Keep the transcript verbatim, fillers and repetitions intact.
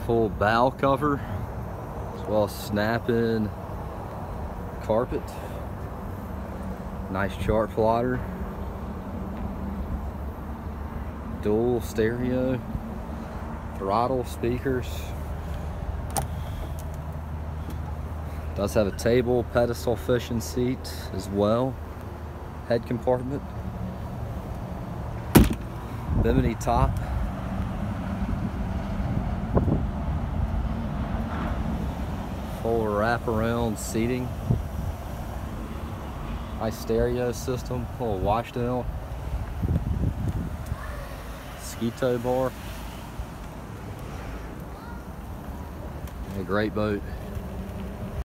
full bow cover, as well as snap-in carpet. Nice chart plotter. Dual stereo. Throttle speakers. Does have a table pedestal fishing seat as well. Head compartment. Bimini top. Full wraparound seating. Nice stereo system. Little wash down. Ski tow bar. A great boat.